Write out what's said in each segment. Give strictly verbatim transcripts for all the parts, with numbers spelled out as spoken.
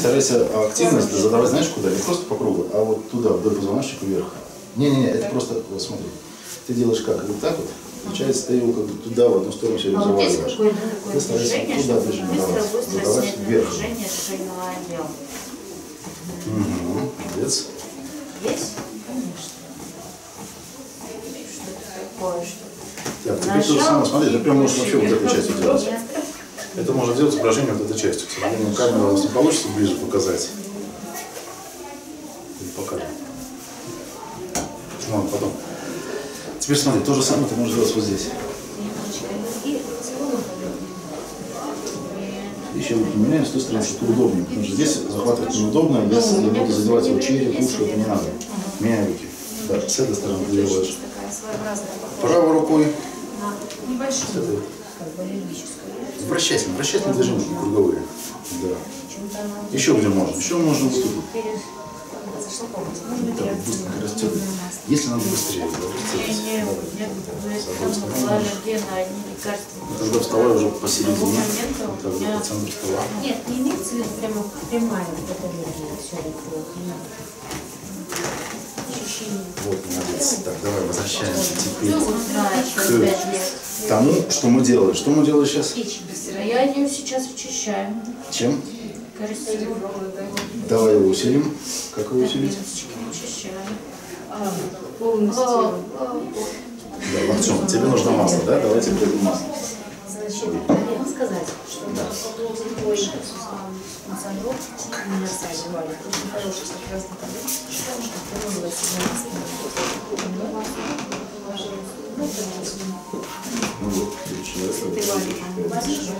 Старайся активность задавать, знаешь, куда? Не просто по кругу, а вот туда, вдоль позвоночника вверх. Не-не-не, это просто, вот смотри, ты делаешь как? Вот так вот, получается, ты его как бы туда, в одну сторону себе заваливаешь. Ты старайся туда движение давать, задавать вверх. Угу, молодец. Есть? Конечно. Что такое, что? Так, теперь то же самое, смотри, ты прям можешь вообще вот этой частью делать. Это можно делать упражнение вот этой частью. К сожалению, камера у нас не получится ближе показать. Или покажем. Ну, потом. Теперь смотри, то же самое ты можешь делать вот здесь. Еще руки меняем с той стороны, что удобнее. Потому что здесь захватывать неудобно, если я буду задевать его череп, уши, это не надо. Меняй руки. Да, с этой стороны ты делаешь. Правой рукой. С этой. Вращательные, вращательные движения круговые. Да. Еще где можно? Еще можно вот тут. Так вот быстренько растет. Если надо быстрее, тогда вставай уже посередине. Вот так вот по центру стола. Нет, не имеется в виду прямо прямая вот эта линия. Все вокруг. Вот, молодец. Так, давай возвращаемся теперь к тому, что мы делали. Что мы делали сейчас? Я ее сейчас очищаю. Чем? Красиво. Давай его усилим. Как его усилить? Очищаю. Полностью. Да, локтем. Тебе нужно масло, да? Давайте придем масло. Значит, хотела сказать, что твой массажер универсальный валик, очень хороший, прекрасный продукт, что ты Ну вот, ты валик,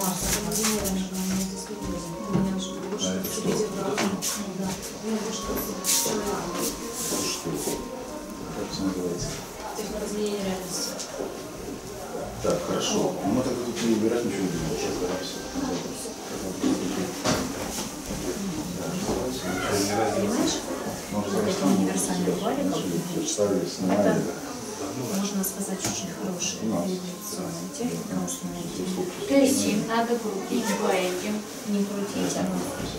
как это называется? изменение реальности. Так, хорошо. Мы тогда тут не убирать ничего не будем. Сейчас стараемся. Понимаешь? Вот этим универсальным валиком это, можно сказать, очень хорошая реабилитационная техника. То есть им надо крутить по этим, не крутить, а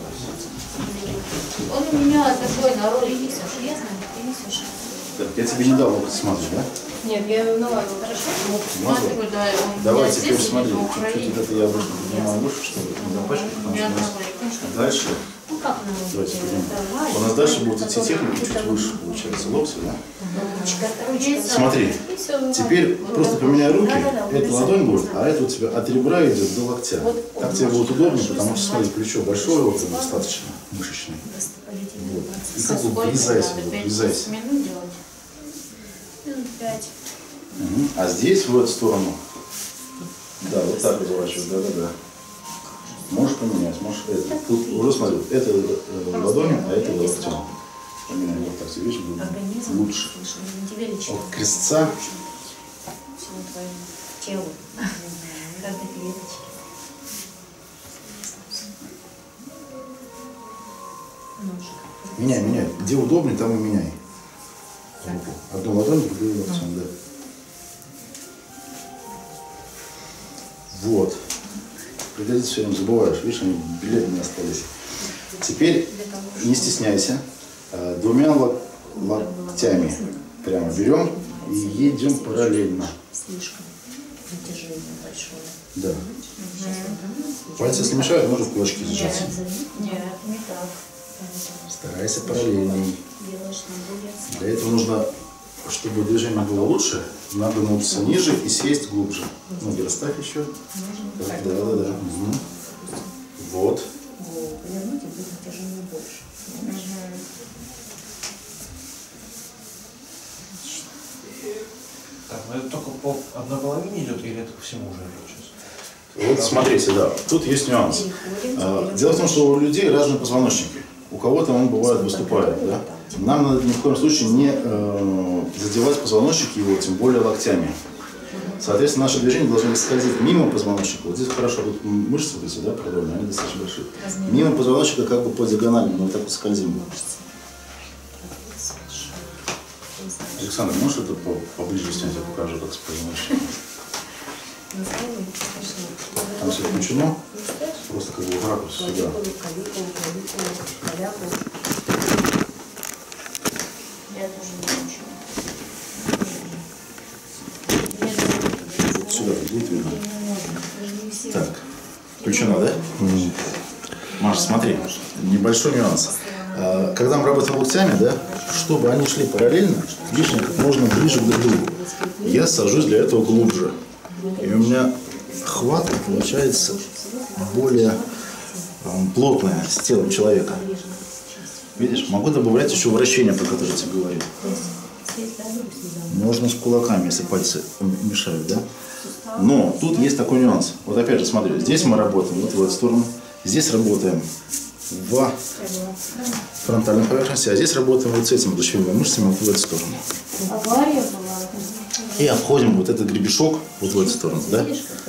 он у меня такой на роли несешь, я знаю, ты несешь. Так, я тебе не дал локоть смазать, да? Нет, я, ну ладно, хорошо. Смотрю, да, он давай здесь, теперь здесь, смотри, в чуть-чуть Украине. вот это я обычно поднимаю выше, чтобы не запачкать, потому что у нас дальше, Ну как нам давайте поднимем. У нас дальше будет идти техника чуть выше, получается, локти, да? Смотри, теперь просто поменяй руки, эта ладонь будет, а это у тебя от ребра идет до локтя. Так тебе будет удобнее, потому что, смотри, плечо большое, вот достаточно мышечное. Вот. И как бы врезайся, вот, врезайся. Минут пять. Угу. А здесь в эту сторону, да, вот так разворачивать, да-да-да. Можешь поменять, можешь это. Тут уже смотри, это э, ладонью, а это локтем. Поменяй вот так, видишь, будет лучше. От крестца. Всему твоему телу, каждой клеточке. Меняй, меняй. Где удобнее, там и меняй. Одну ладонь, другую локтем, да. Вот. Пригодится все время, забываешь. Видишь, они билеты не остались. Теперь не стесняйся. Двумя локтями прямо берем и едем параллельно. Слишком натяжение большое. Да. Пальцы, если мешают, можно в кулачки сжаться. Нет, не так. Старайся параллельней. Для этого нужно, чтобы движение было лучше, надо нагнуться ниже и сесть глубже. Ноги расставь еще. Так, да, да, да. Угу. Вот. Повернуть и будет натяжение больше. Так, ну это только по одной половине идет или это ко всему уже сейчас? Вот смотрите, да, тут есть нюанс. Дело в том, что у людей разные позвоночники. У кого-то он бывает выступает, да? Нам надо ни в коем случае не э, задевать позвоночник его, тем более локтями. Соответственно, наши движения должны скользить мимо позвоночника. Вот здесь хорошо, тут мышцы вот эти, да, продольные, они достаточно большие. Мимо позвоночника как бы по диагонали, мы вот так вот скользим. Александр, можешь это поближе снять, я покажу, как с позвоночником. Там все включено. просто как бы в ракурс сюда. Я тоже не очень. Вот сюда будет видно. Так, включено, да? Mm. Маша, смотри, небольшой нюанс. Когда мы работаем локтями, да, чтобы они шли параллельно, лишнее как можно ближе друг к другу. Я сажусь для этого глубже. И у меня хватка получается более плотная с телом человека. Видишь, могу добавлять еще вращение, про которое я тебе говорил. Можно с кулаками, если пальцы мешают, да? Но тут есть такой нюанс. Вот опять же, смотри, здесь мы работаем вот в эту сторону, здесь работаем в фронтальной поверхности, а здесь работаем вот с этими плечевыми мышцами вот в эту сторону. И обходим вот этот гребешок вот в эту сторону, да?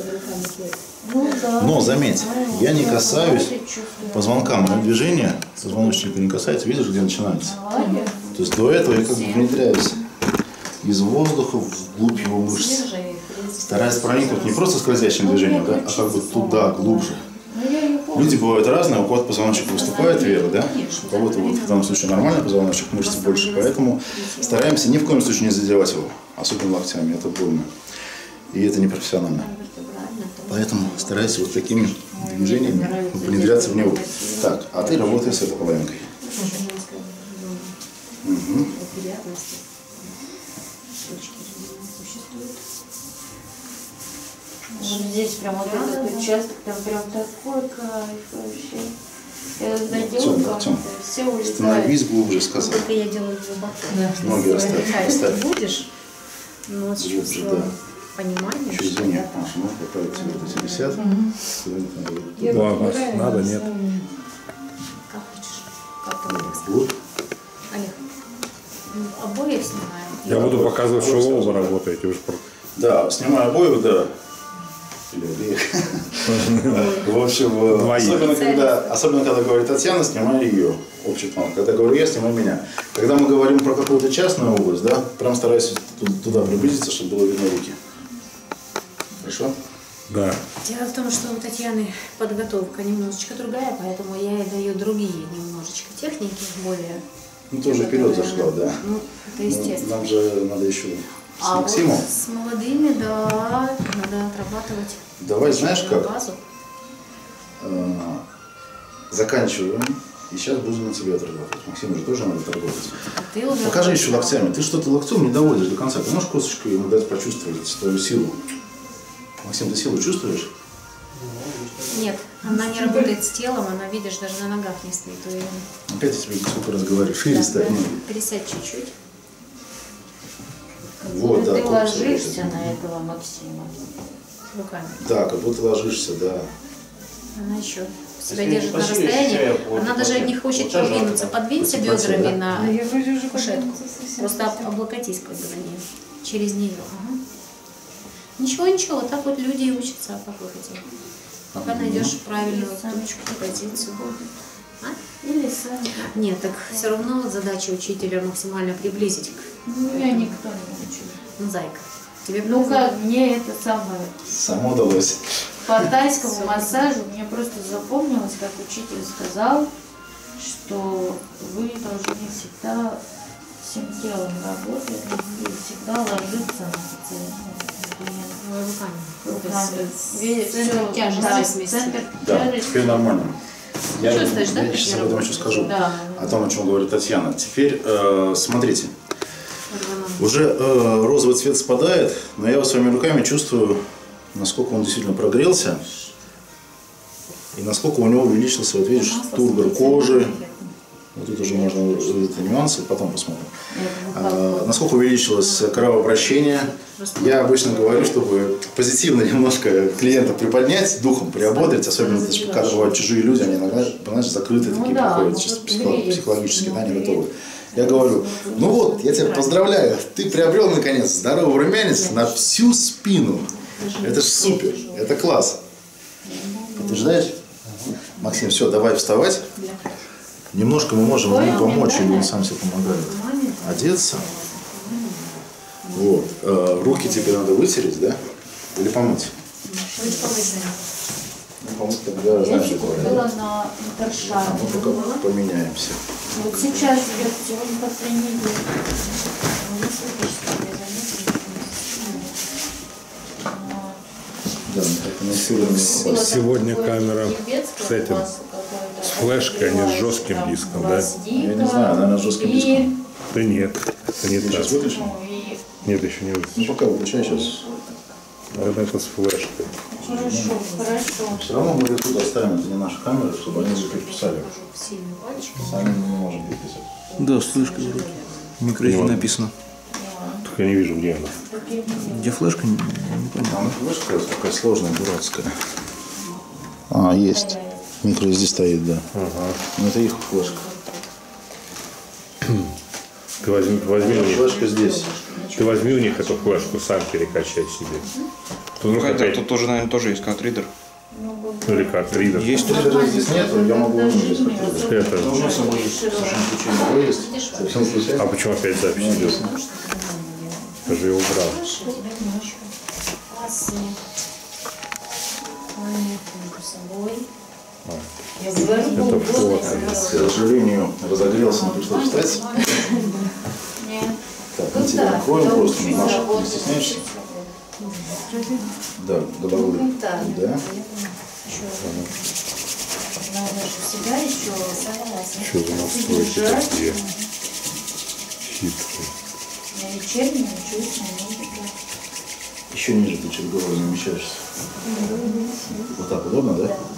Но заметь, я не касаюсь позвонка, мое движение позвоночника не касается, видишь, где начинается? То есть до этого я как бы внедряюсь из воздуха вглубь его мышц, стараясь проникнуть не просто скользящим движением, да, а как бы туда, глубже. Люди бывают разные, у кого-то позвоночник выступает вверх, да? У кого-то вот в данном случае нормальный позвоночник, мышцы больше, поэтому стараемся ни в коем случае не задевать его, особенно локтями, это больно. И это непрофессионально. Поэтому старайся вот такими движениями внедряться в него. Так, а ты работаешь с этой половинкой. Угу. Вот здесь прям вот этот участок, там прям такой кайф вообще. Я зайдем, все улетает. Становись глубже, сказал. Только я делаю глубоко. Ноги расставь. Ты будешь, но с чувством понимания. Еще извини, Маша, можно поправить тебе вот эти висят? Ладно, надо, нет. Как хочешь. Как ты будешь? Вот. Олег, обои снимаем. Я буду показывать, что вы оба работаете. Вы же про- Да, снимаю обои, да. Или обеих. В общем, особенно когда, особенно когда говорит Татьяна, снимаю ее. Общий план. Когда говорю я, снимаю меня. Когда мы говорим про какую-то частную область, да, прям стараюсь туда приблизиться, чтобы было видно руки. Хорошо? Да. Дело в том, что у Татьяны подготовка немножечко другая, поэтому я ей даю другие немножечко техники, более... Ну, ты уже вперед зашла, да. Ну, это естественно. Нам же надо еще с А Максимом. вот с молодыми, да, надо отрабатывать. Давай, знаешь как? Базу. Э, Заканчиваем. И сейчас будем на тебе отрабатывать. Максиму же тоже надо отрабатывать. А ты уже Покажи еще локтями. Ты что-то локтем не доводишь до конца. Ты можешь косточкой ему дать почувствовать твою силу? Максим, ты силу чувствуешь? Нет, она не работает с телом, она, видишь, даже на ногах не стоит. Опять я тебе сколько раз говорю. Шире ставь ноги. Пересядь чуть-чуть. Вот, да. Ты корпус ложишься работает. на этого Максима. Руками. Да, как будто ложишься, да. Она еще себя Если держит на посильнее, расстоянии. я вот Она даже вот не хочет вот так подвинуться. вот. Подвинься Подтянься, бедрами да? на А я вроде уже кушетку. Просто об- облокотись как бы на нее. Через нее. Ага. Ничего, ничего. Вот так вот люди и учатся, как вы хотели. Пока найдешь правильную точку, позицию. А? Или сами. Нет, так все равно задача учителя максимально приблизить к... Ну, меня никто не учил. Ну, зайка. Тебе Ну повезло. как, мне это самое, Само удалось. по тайскому массажу мне просто запомнилось, как учитель сказал, что вы должны всегда всем телом работать и всегда ложиться на пациента. Ну, руками. Руками. Видишь, Всё, тяжесть да, сместить. центр Да, тяжести. теперь нормально. Я, Чувствуешь, да, я как сейчас я об этом еще работаю? скажу. Да. О том, о чем говорит Татьяна. Теперь э, смотрите. Органом. Уже э, розовый цвет спадает, но я вот своими руками чувствую, насколько он действительно прогрелся. И насколько у него увеличился, вот видишь, тургор кожи. Вот тут уже можно это нюансы, потом посмотрим. А, насколько увеличилось кровообращение. Я обычно говорю, чтобы позитивно немножко клиента приподнять, духом приободрить, особенно когда бывают чужие люди, они иногда, знаешь, закрытые Ну такие да, приходят, ну чисто вот психо- греется, психологически, да, не ну, готовы. Я говорю, ну вот, я тебя поздравляю, ты приобрел наконец здоровый румянец на всю спину. Это ж супер, это класс. Подтверждаешь? Максим, все, давай вставать. Немножко мы можем ему помочь, или он сам себе помогает. Одеться. Вот. Э, руки тебе надо вытереть, да? Или помыть? Ну, по-моему, тогда Я знаешь, еще что купила на Интершаре. мы пока поменяемся. Вот сейчас идет сегодня последний день. Ну, не слышно, что я заметила. Да, мы так финансируем. Сегодня камера с этим, с флешкой, а не с жестким диском, да? Я не знаю, наверное, с жестким диском. Да нет, это не Ты так. сейчас выключишь? Нет, еще не Ну, выключил. пока выключай сейчас. Это, это с флешкой. Хорошо, хорошо. Все равно мы ее тут оставим, это не наша камера, чтобы они же переписали. Сами мы не можем переписать. Да, с флешкой вроде. В микроэсди написано. Только я не вижу, где она. Где флешка? Не, не понял. Там флешка такая сложная, дурацкая. А, есть. Микро здесь стоит, да. Ага. Ну, это их флешка. Ты возьми, возьми у них, Флешка здесь. ты возьми у них эту флешку, сам перекачай себе. Вдруг Ну, это, опять, тут тоже, наверное, тоже есть картридер. ну, или как, ридер. Есть. Картридера здесь нету, я могу вынуть без картридера. Это, Должно само есть. Совершенно случайно. Его есть. Совсем случайно. а почему опять запись идет? Я же ее убрал. Я говорю, Это фото. К сожалению, разогрелся, не пришлось встать. Нет. Так, мы тебя накроем просто, Маша, не стесняешься? Да, головой. Да. Да. Надо же себя еще Что за настройки такие хитрые? на вечернем учусь на музыке. Еще ниже ты чуть голову замещаешься. Вот так удобно, да?